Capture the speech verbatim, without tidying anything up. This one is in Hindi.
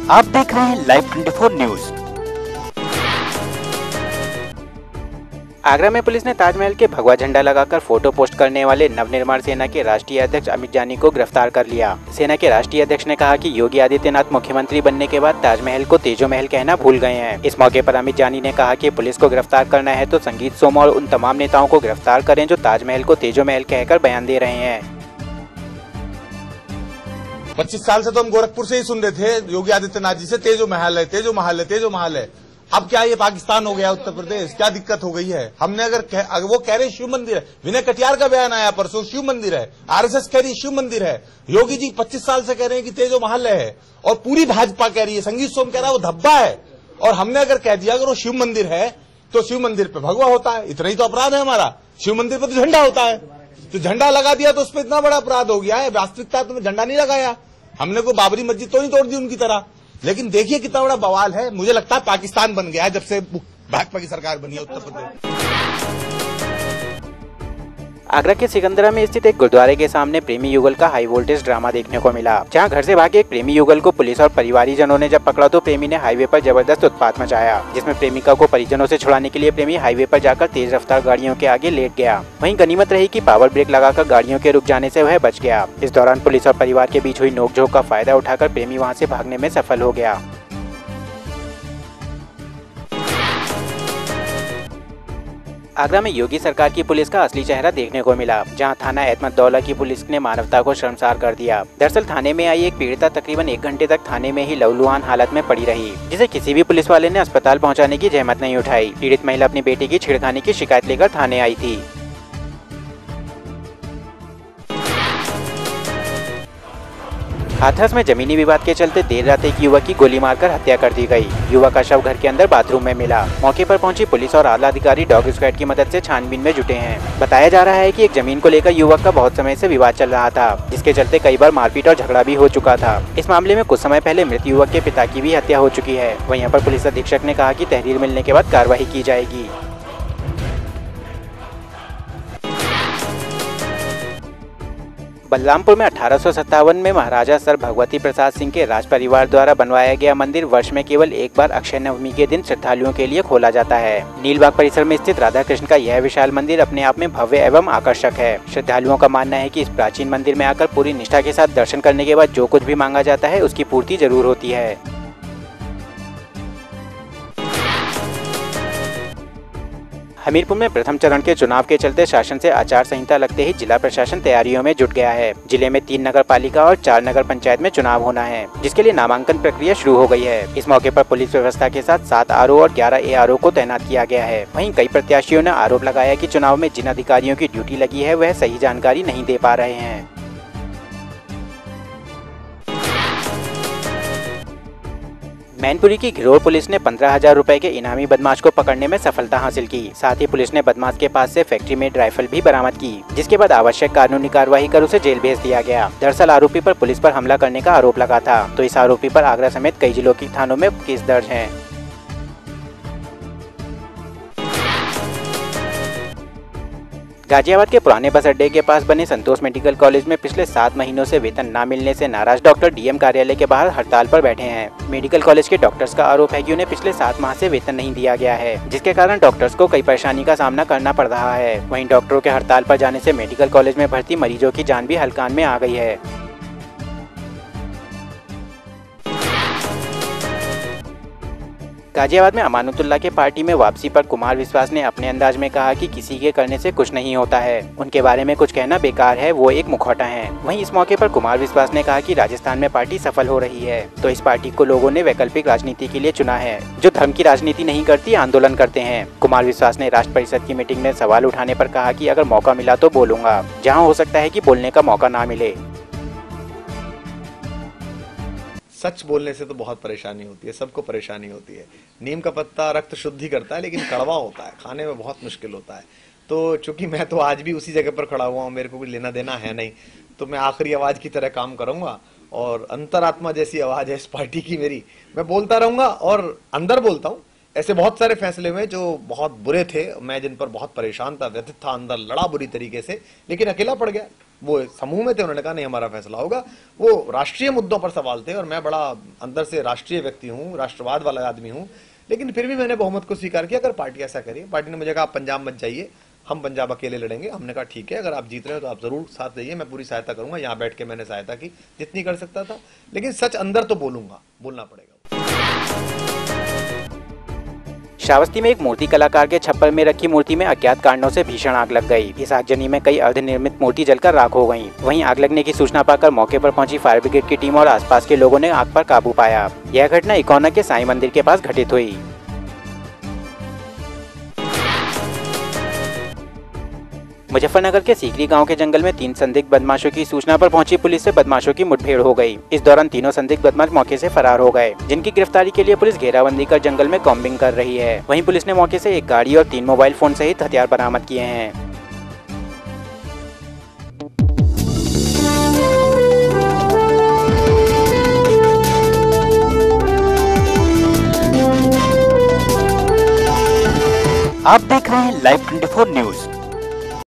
आप देख रहे हैं live twenty four news. Agra में पुलिस ने ताजमहल के भगवा झंडा लगाकर फोटो पोस्ट करने वाले नवनिर्माण सेना के राष्ट्रीय अध्यक्ष अमित जानी को गिरफ्तार कर लिया। सेना के राष्ट्रीय अध्यक्ष ने कहा कि योगी आदित्यनाथ मुख्यमंत्री बनने के बाद ताजमहल को तेजो महल कहना भूल गए हैं। इस मौके पर अमित जानी ने कहा कि पुलिस को गिरफ्तार करना है तो संगीत सोम और उन तमाम नेताओं को गिरफ्तार करें जो ताजमहल को तेजो महल कहकर बयान दे रहे हैं। पच्चीस साल से तो हम गोरखपुर से ही सुन रहे थे योगी आदित्यनाथ जी से, तेजो महल है, तेजो महल है, तेजो महल है। अब क्या ये पाकिस्तान हो गया उत्तर प्रदेश? क्या दिक्कत हो गई है? हमने अगर, कह, अगर वो कह रहे शिव मंदिर है, विनय कटियार का बयान आया परसों, शिव मंदिर है, आरएसएस कह रही शिव मंदिर है, योगी जी पच्चीस साल से कह रहे हैं कि तेजो महल है, और पूरी भाजपा कह रही है, संगीत सोम कह रहा है वो धब्बा है। और हमने अगर कह दिया अगर वो शिव मंदिर है तो शिव मंदिर पे भगवा होता है, इतना ही तो अपराध है हमारा। शिव मंदिर पे तो झंडा होता है, तो झंडा लगा दिया तो उस पर इतना बड़ा अपराध हो गया है। वास्तविकता तो झंडा नहीं लगाया, हमने कोई बाबरी मस्जिद तो नहीं तोड़ दी उनकी तरह। लेकिन देखिए कितना बड़ा बवाल है। मुझे लगता है पाकिस्तान बन गया है जब से भाजपा की सरकार बनी है उत्तर प्रदेश। आगरा के सिकंदरा में स्थित एक गुरुद्वारे के सामने प्रेमी युगल का हाई वोल्टेज ड्रामा देखने को मिला, जहां घर से भागे एक प्रेमी युगल को पुलिस और परिवारीजनों ने जब पकड़ा तो प्रेमी ने हाईवे पर जबरदस्त उत्पात मचाया, जिसमें प्रेमिका को परिजनों से छुड़ाने के लिए प्रेमी हाईवे पर जाकर तेज रफ्तार गाड़ियों के आगे लेट गया। वहीं गनीमत रही कि पावर ब्रेक लगाकर गाड़ियों के रुक जाने से वह बच गया। इस दौरान पुलिस और परिवार के बीच हुई नोकझोंक का फायदा उठाकर प्रेमी वहाँ से भागने में सफल हो गया। आगरा में योगी सरकार की पुलिस का असली चेहरा देखने को मिला, जहां थाना अहमदौला की पुलिस ने मानवता को शर्मसार कर दिया। दरअसल थाने में आई एक पीड़िता तकरीबन एक घंटे तक थाने में ही लहूलुहान हालत में पड़ी रही, जिसे किसी भी पुलिस वाले ने अस्पताल पहुंचाने की जहमत नहीं उठाई। पीड़ित महिला अपनी बेटी की छेड़खानी की शिकायत लेकर थाने आई थी। हाथरस में जमीनी विवाद के चलते देर रात एक युवक की गोली मारकर हत्या कर दी गई। युवक का शव घर के अंदर बाथरूम में मिला। मौके पर पहुंची पुलिस और आला अधिकारी डॉग स्क्वाड की मदद से छानबीन में जुटे हैं। बताया जा रहा है कि एक जमीन को लेकर युवक का बहुत समय से विवाद चल रहा था, जिसके चलते कई बार मारपीट और झगड़ा भी हो चुका था। इस मामले में कुछ समय पहले मृत युवक के पिता की भी हत्या हो चुकी है। वहीं यहाँ पर पुलिस अधीक्षक ने कहा कि तहरीर मिलने के बाद कार्रवाई की जाएगी। बलरामपुर में अठारह सौ सत्तावन में महाराजा सर भगवती प्रसाद सिंह के राज परिवार द्वारा बनवाया गया मंदिर वर्ष में केवल एक बार अक्षय नवमी के दिन श्रद्धालुओं के लिए खोला जाता है। नीलबाग परिसर में स्थित राधा कृष्ण का यह विशाल मंदिर अपने आप में भव्य एवं आकर्षक है। श्रद्धालुओं का मानना है कि इस प्राचीन मंदिर में आकर पूरी निष्ठा के साथ दर्शन करने के बाद जो कुछ भी मांगा जाता है उसकी पूर्ति जरूर होती है। हमीरपुर में प्रथम चरण के चुनाव के चलते शासन से आचार संहिता लगते ही जिला प्रशासन तैयारियों में जुट गया है। जिले में तीन नगर पालिका और चार नगर पंचायत में चुनाव होना है, जिसके लिए नामांकन प्रक्रिया शुरू हो गई है। इस मौके पर पुलिस व्यवस्था के साथ सात आर ओ और ग्यारह ए आर ओ को तैनात किया गया है। वहीं कई प्रत्याशियों ने आरोप लगाया कि चुनाव में जिन अधिकारियों की ड्यूटी लगी है वह सही जानकारी नहीं दे पा रहे हैं। मैनपुरी की घिरोर पुलिस ने पंद्रह हजार रूपए के इनामी बदमाश को पकड़ने में सफलता हासिल की। साथ ही पुलिस ने बदमाश के पास से फैक्ट्री मेड राइफल भी बरामद की, जिसके बाद आवश्यक कानूनी कार्रवाई कर उसे जेल भेज दिया गया। दरअसल आरोपी पर पुलिस पर हमला करने का आरोप लगा था, तो इस आरोपी पर आगरा समेत कई जिलों की थानों में केस दर्ज है। गाजियाबाद के पुराने बस अड्डे के पास बने संतोष मेडिकल कॉलेज में पिछले सात महीनों से वेतन न मिलने से नाराज डॉक्टर डीएम कार्यालय के बाहर हड़ताल पर बैठे हैं। मेडिकल कॉलेज के डॉक्टर्स का आरोप है कि उन्हें पिछले सात माह से वेतन नहीं दिया गया है, जिसके कारण डॉक्टर्स को कई परेशानी का सामना करना पड़ रहा है। वहीं डॉक्टरों के हड़ताल पर जाने से मेडिकल कॉलेज में भर्ती मरीजों की जान भी हलकान में आ गई है। गाजियाबाद में अमानुतुल्लाह के पार्टी में वापसी पर कुमार विश्वास ने अपने अंदाज में कहा कि किसी के करने से कुछ नहीं होता है, उनके बारे में कुछ कहना बेकार है, वो एक मुखौटा है। वहीं इस मौके पर कुमार विश्वास ने कहा कि राजस्थान में पार्टी सफल हो रही है, तो इस पार्टी को लोगों ने वैकल्पिक राजनीति के लिए चुना है, जो धर्म की राजनीति नहीं करती, आंदोलन करते हैं। कुमार विश्वास ने राष्ट्र परिषद की मीटिंग में सवाल उठाने पर कहा कि अगर मौका मिला तो बोलूंगा, जहाँ हो सकता है कि बोलने का मौका ना मिले। सच बोलने से तो बहुत परेशानी होती है, सबको परेशानी होती है। नीम का पत्ता रक्त शुद्धि करता है, लेकिन कड़वा होता है, खाने में बहुत मुश्किल होता है। तो चूंकि मैं तो आज भी उसी जगह पर खड़ा हुआ हूँ, मेरे को कुछ लेना देना है नहीं, तो मैं आखिरी आवाज की तरह काम करूंगा और अंतरात्मा जैसी आवाज है इस पार्टी की मेरी, मैं बोलता रहूंगा और अंदर बोलता हूँ। ऐसे बहुत सारे फैसले हुए जो बहुत बुरे थे, मैं जिन पर बहुत परेशान था, व्यथित था, अंदर लड़ा बुरी तरीके से, लेकिन अकेला पड़ गया। वो समूह में थे, उन्होंने कहा नहीं हमारा फैसला होगा। वो राष्ट्रीय मुद्दों पर सवाल थे और मैं बड़ा अंदर से राष्ट्रीय व्यक्ति हूँ, राष्ट्रवाद वाला आदमी हूँ, लेकिन फिर भी मैंने बहुमत को स्वीकार किया। अगर पार्टी ऐसा करी, पार्टी ने मुझे कहा आप पंजाब मत जाइए, हम पंजाब अकेले लड़ेंगे। हमने कहा ठीक है, अगर आप जीत रहे हो तो आप जरूर साथ जाइए, मैं पूरी सहायता करूंगा। यहाँ बैठ के मैंने सहायता की जितनी कर सकता था, लेकिन सच अंदर तो बोलूंगा, बोलना पड़ेगा। श्रावस्ती में एक मूर्ति कलाकार के छप्पर में रखी मूर्ति में अज्ञात कारणों से भीषण आग लग गई। इस आगजनी में कई अर्धनिर्मित मूर्ति जलकर राख हो गईं। वहीं आग लगने की सूचना पाकर मौके पर पहुंची फायर ब्रिगेड की टीम और आसपास के लोगों ने आग पर काबू पाया। यह घटना इकोना के साईं मंदिर के पास घटित हुई। मुजफ्फरनगर के सीकरी गांव के जंगल में तीन संदिग्ध बदमाशों की सूचना पर पहुंची पुलिस से बदमाशों की मुठभेड़ हो गई। इस दौरान तीनों संदिग्ध बदमाश मौके से फरार हो गए, जिनकी गिरफ्तारी के लिए पुलिस घेराबंदी कर जंगल में कॉम्बिंग कर रही है। वहीं पुलिस ने मौके से एक गाड़ी और तीन मोबाइल फोन सहित हथियार बरामद किए हैं। आप देख रहे हैं लाइव ट्वेंटी फोर न्यूज।